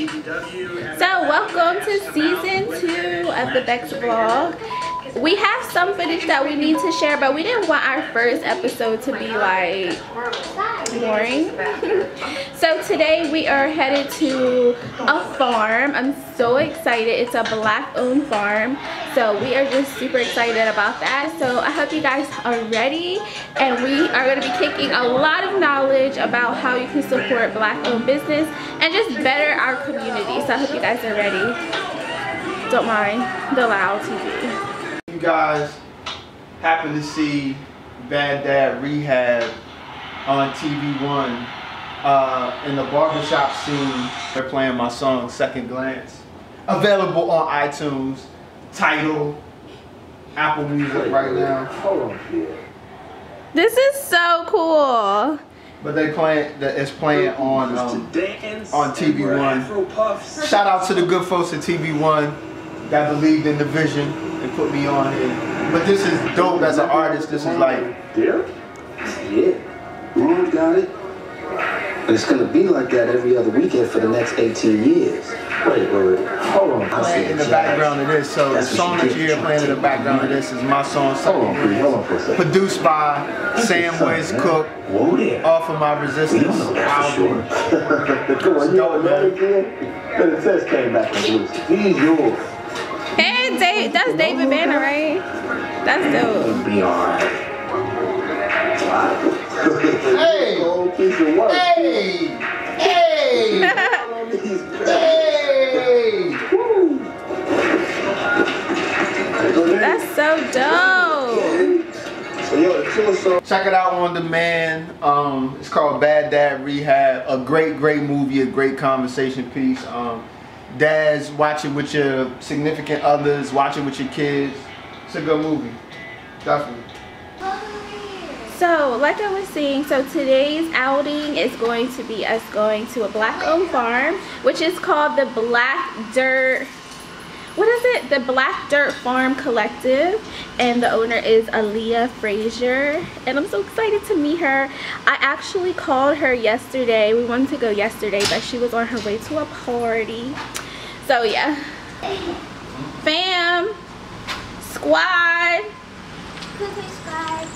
So welcome to season 2 of the Bex vlog. We have some footage that we need to share, but we didn't want our first episode to be like boring. So today we are headed to a farm. I'm so excited. It's a Black-owned farm, so we are just super excited about that. So I hope you guys are ready, and we are going to be kicking a lot of knowledge about how you can support Black-owned business and just better our community. So I hope you guys are ready. Don't mind the loud TV. You guys happen to see Bad Dad Rehab on TV1 in the barbershop scene. They're playing my song Second Glance, available on iTunes, Tidal, Apple Music right now. This is so cool. But it's playing on TV1. Shout out to the good folks at TV1 that believed in the vision and put me on here. But this is dope as an artist. This is like, yeah, Ron got it. And it's gonna be like that every other weekend for the next 18 years. Wait, hold on. Playing in the background of this. So the song that you hear playing in the background of this is my song. Hold on for a second. Produced by Sam Wiz Cook. Off of my Resistance album. Come on, you know that again? And the test came back and he's yours. Hey, Dave, that's David Banner, right? That's dope. It'll be alright. Hey! Hey! Hey! Hey! That's so dope. Check it out on demand. It's called Bad Dad Rehab. A great movie, a great conversation piece. Dads watching with your significant others, watching with your kids. It's a good movie, definitely. So, like I was saying, so today's outing is going to be us going to a Black-owned farm, which is called the Black Dirt. What is it? The Black Dirt Farm Collective, and the owner is Aaliyah Frazier, and I'm so excited to meet her. I actually called her yesterday. We wanted to go yesterday, but she was on her way to a party. So yeah, fam, squad. Squad.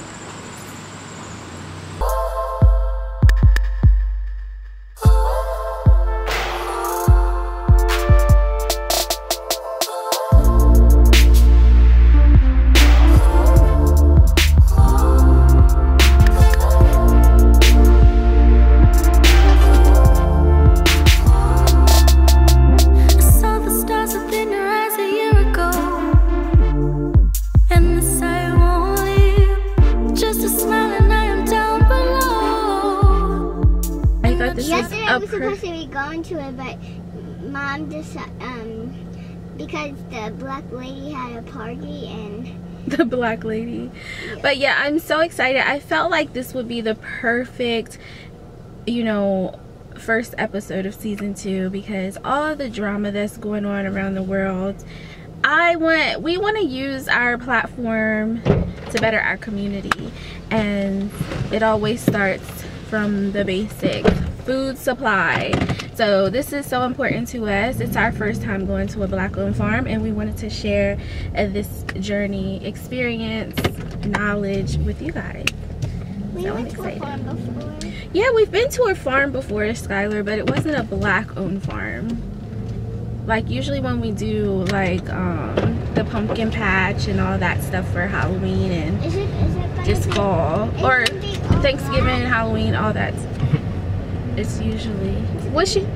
Yesterday I was supposed to be going to it, but Mom decided, because the black lady had a party and... The black lady. Yeah. But yeah, I'm so excited. I felt like this would be the perfect, you know, first episode of season 2, because all of the drama that's going on around the world, we want to use our platform to better our community, and it always starts from the basic food supply. So this is so important to us. It's our first time going to a Black-owned farm, and we wanted to share this journey, experience, knowledge with you guys. We went to a farm before. Yeah, we've been to a farm before, Skylar, but it wasn't a Black-owned farm. Like usually when we do like the pumpkin patch and all that stuff for Halloween and just fall, or Thanksgiving, Halloween, all that. It's usually, what's she?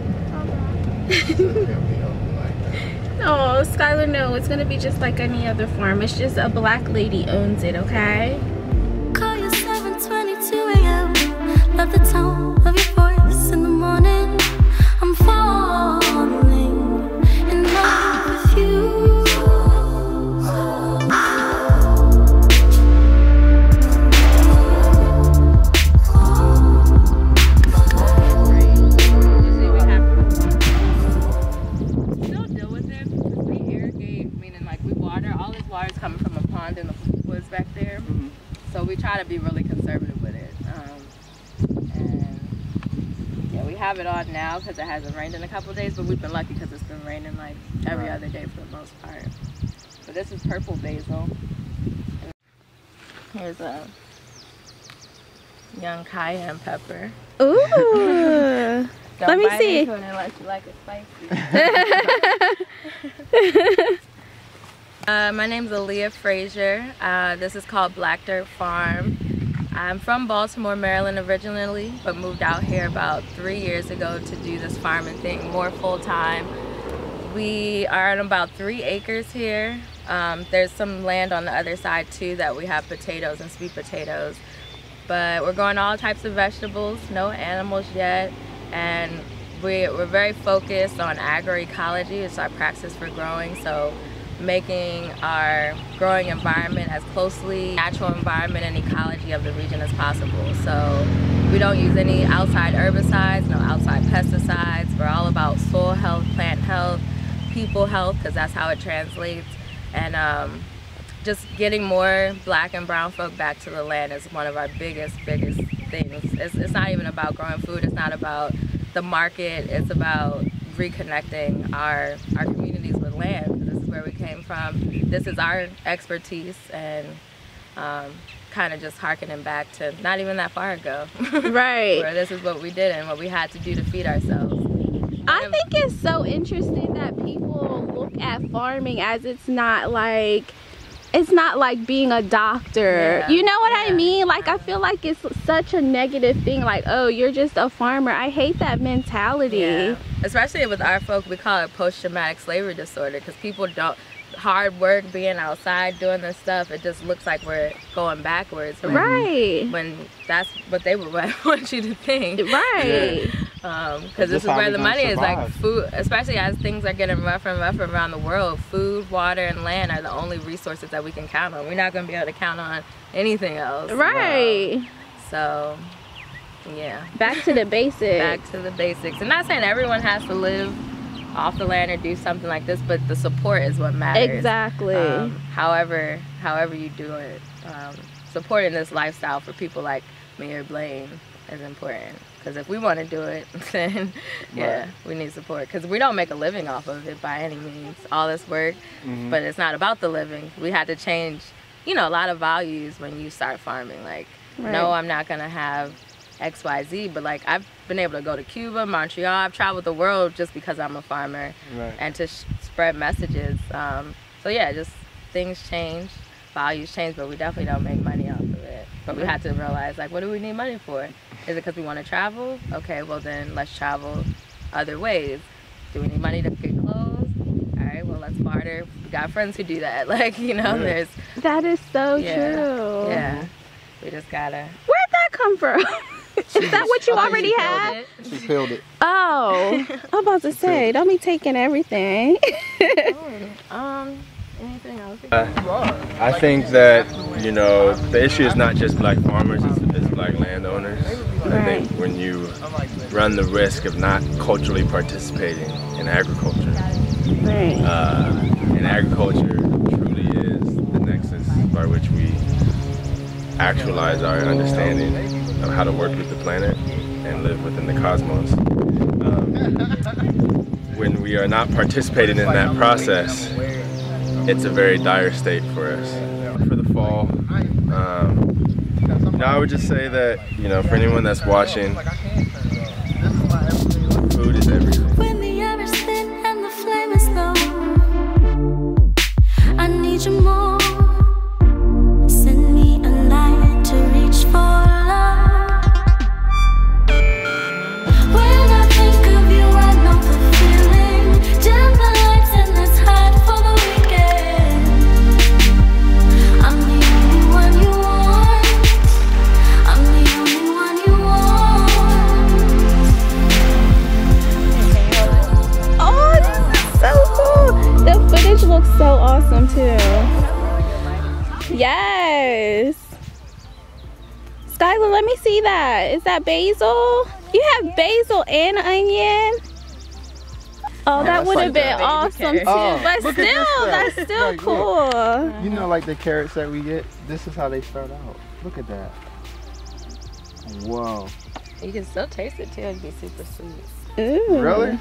Oh, Skylar, no, it's gonna be just like any other farm. It's just a black lady owns it, okay? Call you 7:22 a.m. Love the tone of your voice in the morning. I'm falling in love with you. So we try to be really conservative with it, and yeah, we have have it on now because it hasn't rained in a couple of days, but we've been lucky because it's been raining like every other day for the most part. But this is purple basil. Here's a young cayenne pepper. Ooh. Let me see. Unless you like it spicy. My name's Aaliyah Frazier. This is called Black Dirt Farm. I'm from Baltimore, Maryland originally, but moved out here about 3 years ago to do this farming thing more full-time. We are on about 3 acres here. There's some land on the other side too that we have potatoes and sweet potatoes. But we're growing all types of vegetables, no animals yet. And we're very focused on agroecology. It's our practice for growing. So making our growing environment as closely natural environment and ecology of the region as possible. So we don't use any outside herbicides, no outside pesticides. We're all about soil health, plant health, people health, because that's how it translates. And just getting more black and brown folk back to the land is one of our biggest things. It's not even about growing food, it's not about the market, it's about reconnecting our communities with land. This is where we came from, this is our expertise, and kind of just hearkening back to not even that far ago. Right. Where this is what we did and what we had to do to feed ourselves. I think it's so interesting that people look at farming as it's not like being a doctor. Yeah. You know what I mean? Like, I feel like it's such a negative thing, like, oh, you're just a farmer. I hate that mentality. Yeah. Especially with our folk, we call it post-traumatic slavery disorder, because people don't, hard work, being outside, doing this stuff, it just looks like we're going backwards. Right. When that's what they would want you to think. Right. Because this is where the money is, like food, especially as things are getting rougher and rougher around the world. Food, water, and land are the only resources that we can count on. We're not going to be able to count on anything else. Right. So, yeah. Back to the basics. Back to the basics. I'm not saying everyone has to live off the land or do something like this, but the support is what matters. Exactly. However you do it, supporting this lifestyle for people like me or Blaine is important. Because if we want to do it, then yeah, we need support. Because we don't make a living off of it by any means. All this work, but it's not about the living. We had to change, you know, a lot of values when you start farming. Like, no, I'm not gonna have XYZ, but like I've been able to go to Cuba, Montreal, I've traveled the world just because I'm a farmer, and to spread messages. So yeah, just things change, values change, but we definitely don't make money off of it. But we had to realize, like, what do we need money for? Is it because we want to travel? Okay, well then let's travel other ways. Do we need money to get clothes? All right, well let's barter. We got friends who do that. Like, you know, there's... That is so true. Yeah, we just gotta... Where'd that come from? Is that what you already had? She peeled it. Oh, I'm about to say, don't be taking everything. Anything else? I think that, you know, the issue is not just black farmers, it's black landowners. I think when you run the risk of not culturally participating in agriculture, and agriculture truly is the nexus by which we actualize our understanding of how to work with the planet and live within the cosmos. When we are not participating in that process, it's a very dire state for us. For the fall, I would just say that, you know, for anyone that's watching, food is everything. When the air is thin and the flame is low, I need you more. Send me a light to reach for love. When I think of you, I know the feeling. Dim the lights and let's hide for the weekend. I'm the only one you want. I'm the only one you want. Oh, this is so cool. The footage looks so awesome too. Yes. Skylar, let me see that. Is that basil? You have basil and onion? Oh, that would have been awesome too. But still, that's still cool. You know, like the carrots that we get, this is how they start out. Look at that. Whoa. You can still taste it too. It'd be super sweet. Ooh. Really?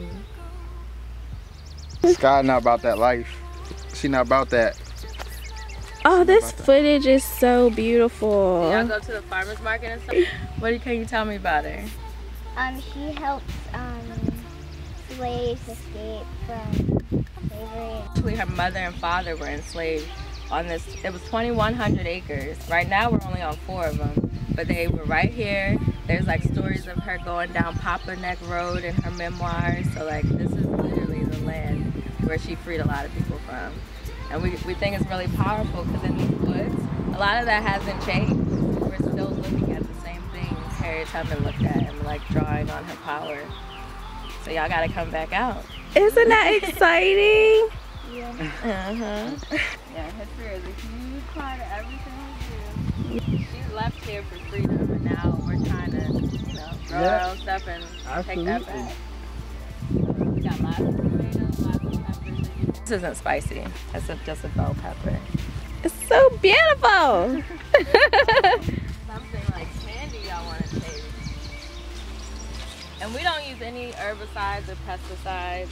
Sky not about that life. She not about that. Oh, this footage is so beautiful. Y'all go to the farmer's market and stuff? What can you tell me about her? She helps slaves escape from slavery. Actually, her mother and father were enslaved on this. It was 2,100 acres. Right now, we're only on 4 of them. But they were right here. There's like stories of her going down Poplar Neck Road in her memoirs. So like this is literally the land where she freed a lot of people from. And we think it's really powerful because in these woods, a lot of that hasn't changed. We're still looking at the same things Harriet Tubman looked at and like drawing on her power. So y'all gotta come back out. Isn't that exciting? Yeah. Yeah, history is a huge part of everything we do. She left here for freedom, and now we're trying to, you know, grow our own stuff and take that back. We got lots of tomatoes, lots of peppers. This isn't spicy. It's just a bell pepper. It's so beautiful. Something like candy y'all want to taste. And we don't use any herbicides or pesticides.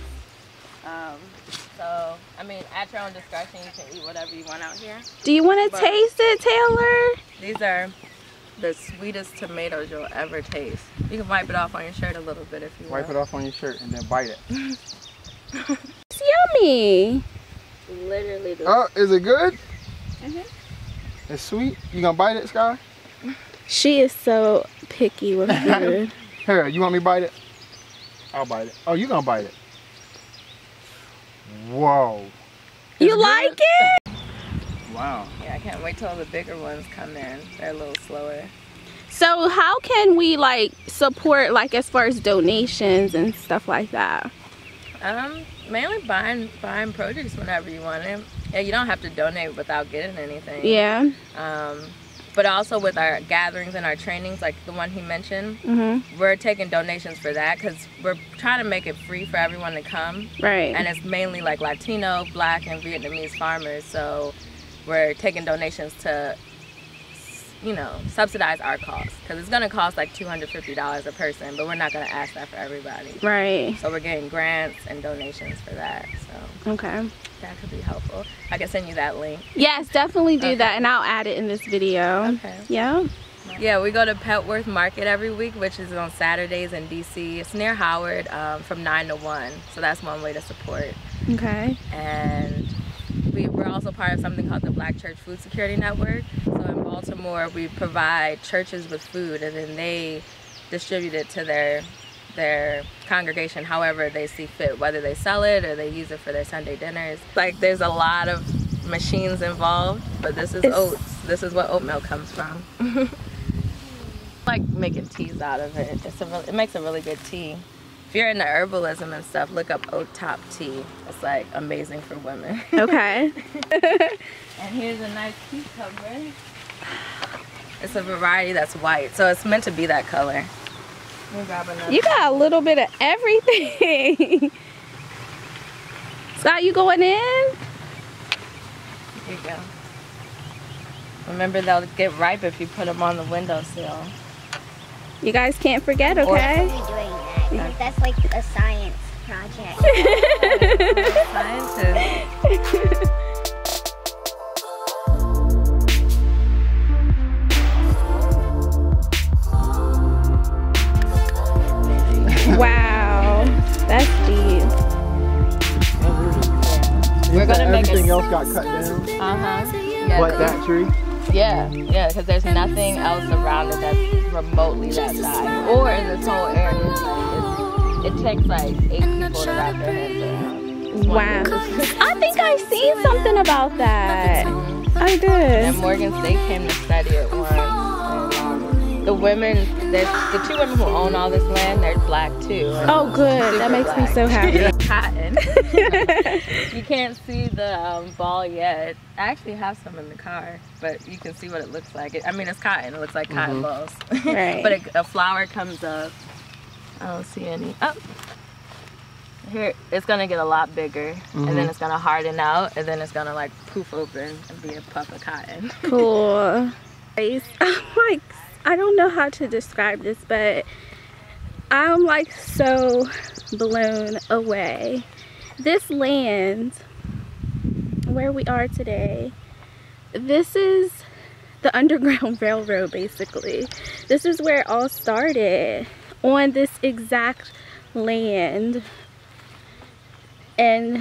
So, I mean, at your own discretion, you can eat whatever you want out here. Do you want to taste it, Taylor? These are the sweetest tomatoes you'll ever taste. You can wipe it off on your shirt a little bit if you want. Wipe it off on your shirt and then bite it. It's yummy. Literally. Oh, is it good? It's sweet. You gonna bite it, Sky? She is so picky with food. Here, you want me to bite it? I'll bite it. Oh, you gonna bite it? Whoa. You like it? Wow. Yeah, I can't wait till the bigger ones come in. They're a little slower. So how can we like support like as far as donations and stuff like that? Mainly buying produce whenever you want it. Yeah, you don't have to donate without getting anything. Yeah. But also with our gatherings and our trainings, like the one he mentioned, we're taking donations for that because we're trying to make it free for everyone to come. Right. And it's mainly like Latino, Black, and Vietnamese farmers. So we're taking donations to, you know, subsidize our costs because it's going to cost like $250 a person, but we're not going to ask that for everybody. Right. So we're getting grants and donations for that. So okay. That could be helpful. I can send you that link. Yes, definitely do that, and I'll add it in this video. Okay. Yeah. Yeah, we go to Petworth Market every week, which is on Saturdays in DC. It's near Howard from 9 to 1. So that's one way to support. Okay. And we're also part of something called the Black Church Food Security Network. So in Baltimore, we provide churches with food, and then they distribute it to their congregation however they see fit, whether they sell it or they use it for their Sunday dinners. Like there's a lot of machines involved, but this is oats. This is what oat milk comes from. Like making teas out of it. It makes a really good tea. If you're into herbalism and stuff, look up oat top tea. It's like amazing for women. Okay. And here's a nice tea cover. It's a variety that's white, so it's meant to be that color. You got a little bit of everything. Scott, you going in? Here you go. Remember, they'll get ripe if you put them on the windowsill. You guys can't forget, okay? We're doing that because that's like a science project. Scientists. Wow, that's deep. We're gonna make everything else got cut down. Yeah, What, that tree? Yeah, because there's nothing else around it that's remotely that size, or in this whole area. Like, it takes like 8 people to wrap their heads around. Wow. I think I've seen something about that. I did. And Morgan State came to study it once. The women, the 2 women who own all this land, they're Black too. Oh good, that makes me so happy. Cotton. You can't see the ball yet. I actually have some in the car, but you can see what it looks like. I mean, it's cotton. It looks like cotton balls. Right. But a flower comes up. I don't see any. Oh. Here, it's gonna get a lot bigger, and then it's gonna harden out, and then it's gonna like poof open and be a puff of cotton. Cool. I don't know how to describe this, but I'm like so blown away. This land where we are today, this is the Underground Railroad basically. This is where it all started, on this exact land. And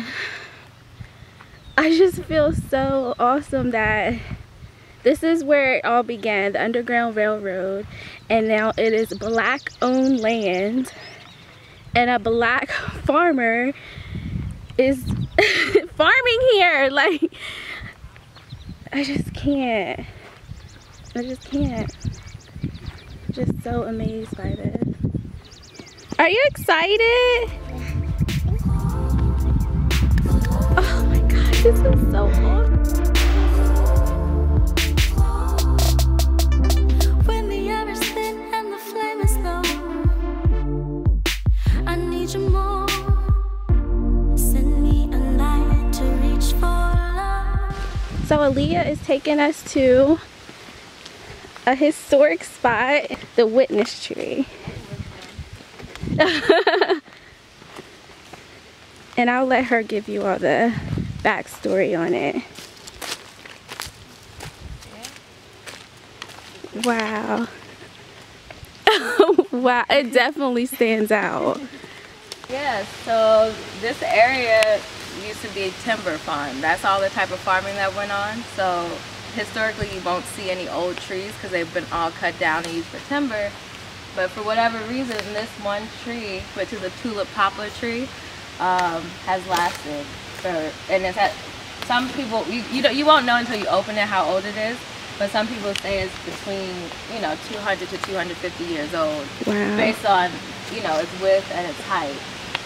I just feel so awesome that this is where it all began, the Underground Railroad, and now it is Black owned land, and a Black farmer is farming here. Like, I just can't. Just so amazed by this. Are you excited? Oh my God, this is so awesome. When the air is thin and the flame is low, I need you more. Send me a light to reach for love. So Aaliyah is taking us to a historic spot, the witness tree. And I'll let her give you all the backstory on it. Wow. Wow, it definitely stands out. Yeah, so this area used to be a timber farm. That's all the type of farming that went on. So historically you won't see any old trees because they've been all cut down and used for timber. But for whatever reason, this one tree, which is a tulip poplar tree, has lasted for, and it's at, some people, you won't know until you open it how old it is, but some people say it's between, 200 to 250 years old. Wow. Based on, its width and its height.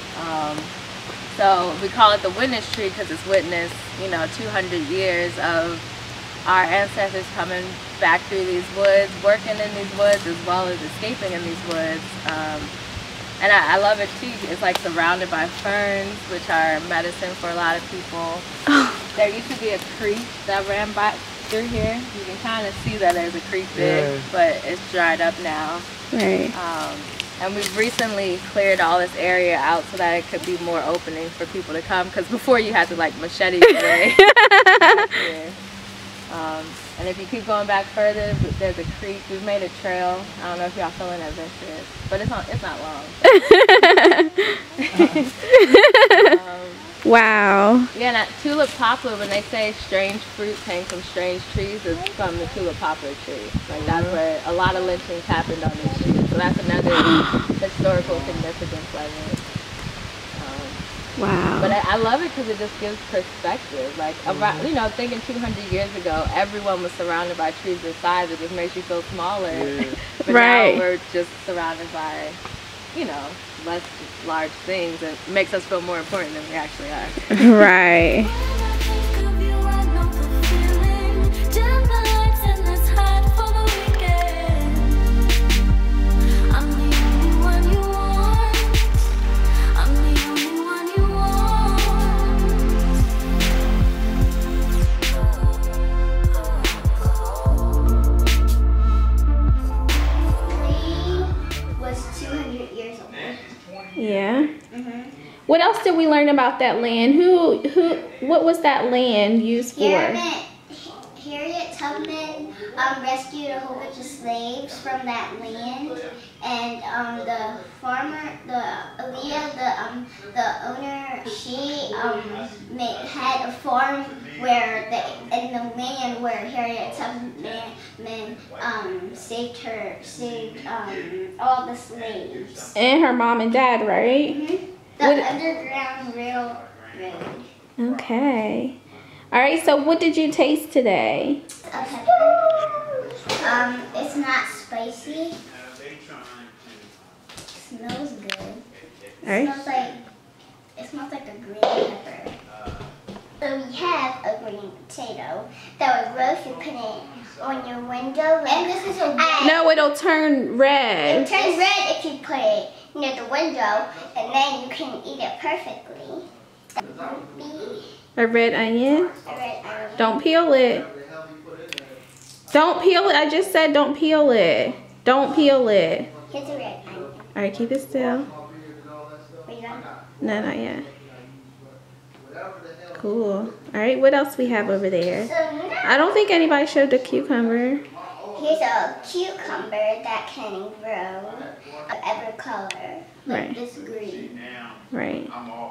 So we call it the witness tree because it's witnessed, 200 years of our ancestors coming back through these woods, working in these woods, as well as escaping in these woods. And I love it too. It's like surrounded by ferns, which are medicine for a lot of people. There used to be a creek that ran by through here. You can kind of see that there's a creek there, but it's dried up now. Right. And we've recently cleared all this area out so that it could be more opening for people to come. Because before you had to like machete your way. And if you keep going back further, there's a creek. We've made a trail. I don't know if y'all feeling adventurous, but it's not long. Wow. Yeah, and that tulip poplar, when they say strange fruits hang from strange trees, it's from the tulip poplar tree. Like that's where a lot of lynchings happened on these trees. So that's another historical significance of it. Wow. But I love it because it just gives perspective. Like, around, thinking 200 years ago, everyone was surrounded by trees this size. It just makes you feel smaller. But now we're just surrounded by, less large things. It makes us feel more important than we actually are. Right. Yeah. What else did we learn about that land? What was that land used for? Harriet Tubman rescued a whole bunch of slaves from that land, and the farmer, Aaliyah, the owner, she had a farm where in the land where Harriet Tubman saved all the slaves. And her mom and dad, right? The Underground Railroad. Okay. All right, so what did you taste today? A pepper. It's not spicy. Smells good. All right. It smells like a green pepper. So we have a green potato that would roast and put it on your window. And this is a red. No, it'll turn red. It turns red if you put it near the window, and then you can eat it perfectly. A red onion? A red onion. Don't peel it. Don't peel it. I just said don't peel it. Don't peel it. Here's a red one. All right, keep it still. Are you done? No, not yet. Cool. All right, what else we have over there? I don't think anybody showed the cucumber. Here's a cucumber that can grow whatever color, like Right. this green. Right.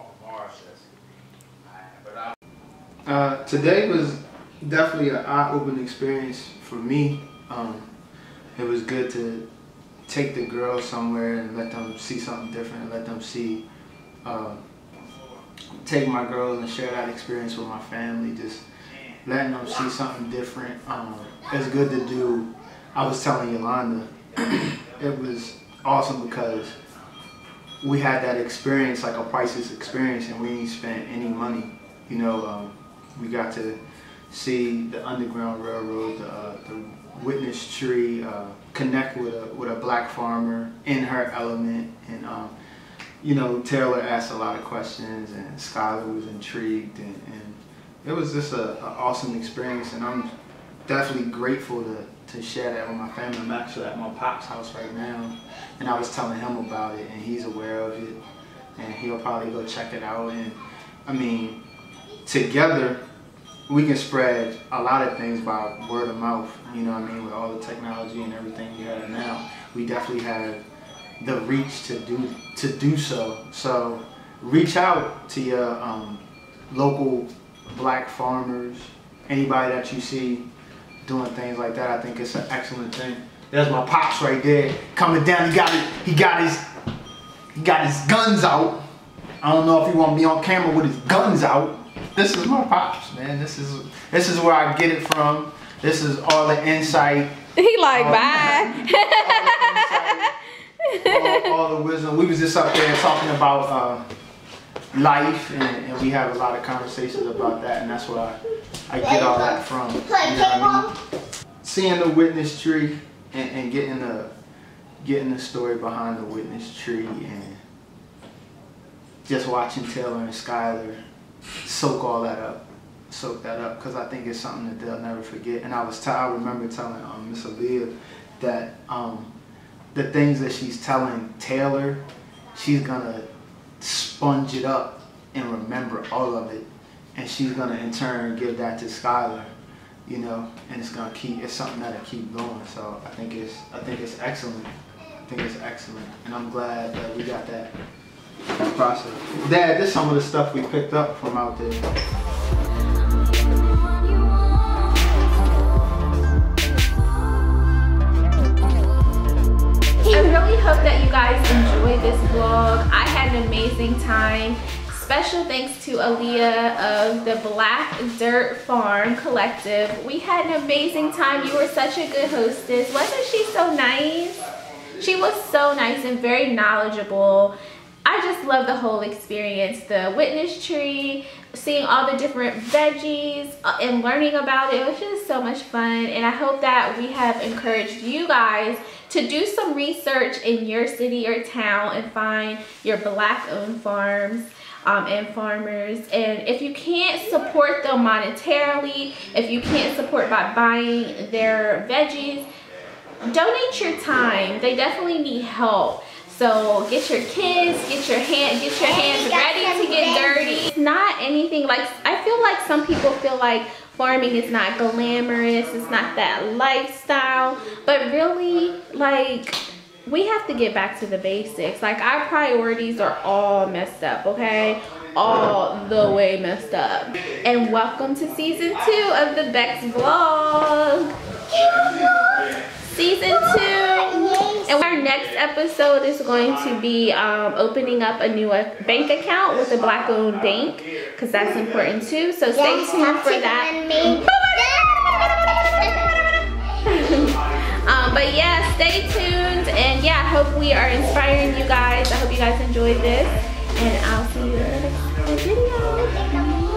Today was definitely an eye-opening experience for me. It was good to take the girls somewhere and let them see something different, and let them see, take my girls and share that experience with my family, just letting them see something different. It's good to do. I was telling Yolanda, it was awesome because we had that experience, like a priceless experience, and we didn't spend any money. You know, we got to see the Underground Railroad, the witness tree, connect with a black farmer in her element, and you know, Taylor asked a lot of questions, and Skylar was intrigued, and it was just an awesome experience, and I'm definitely grateful to share that with my family. I'm actually at my pop's house right now, and I was telling him about it, and he's aware of it, and he'll probably go check it out. And I mean, together we can spread a lot of things by word of mouth, you know what I mean, with all the technology and everything we have now. We definitely have the reach to do so. So reach out to your local black farmers, anybody that you see doing things like that. I think it's an excellent thing. There's my pops right there coming down. He got his guns out. I don't know if he want to be on camera with his guns out. This is my pops, man. This is where I get it from. This is all the insight. He like, bye. all the wisdom. We was just up there talking about life, and we have a lot of conversations about that, and that's where I get all that from. You know what I mean? Seeing the witness tree and getting the story behind the witness tree, and just watching Taylor and Skylar soak that up, because I think it's something that they'll never forget. And I remember telling Miss Aaliyah that the things that she's telling Taylor, she's gonna sponge it up and remember all of it, and she's gonna in turn give that to Skylar, you know, and it's something that'll keep going. So I think it's excellent. I think it's excellent, and I'm glad that we got that process. Dad, this is some of the stuff we picked up from out there. I really hope that you guys enjoyed this vlog. I had an amazing time. Special thanks to Aaliyah of the Black Dirt Farm Collective. We had an amazing time. You were such a good hostess. Wasn't she so nice? She was so nice and very knowledgeable. I just love the whole experience. The witness tree, seeing all the different veggies and learning about it. It was just so much fun, and I hope that we have encouraged you guys to do some research in your city or town and find your black-owned farms and farmers. And if you can't support them monetarily, if you can't support by buying their veggies, donate your time. They definitely need help. So get your kids, get your hands ready to get dirty. It's not anything like, I feel like some people feel like farming is not glamorous, it's not that lifestyle, but really, like, we have to get back to the basics. Like, our priorities are all messed up, okay? All the way messed up. And welcome to season 2 of the Bex vlog. Season 2. And our next episode is going to be opening up a new bank account with a black-owned bank, because that's important too. So stay tuned for that. But yeah, stay tuned, and yeah, I hope we are inspiring you guys. I hope you guys enjoyed this, and I'll see you in the next video.